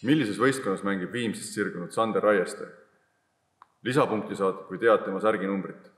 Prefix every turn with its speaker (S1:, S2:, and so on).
S1: Millises võistkonnas mängib Viimsist sirgunud Sander Raieste? Lisapunkti saad, kui tead tema särginumbrit.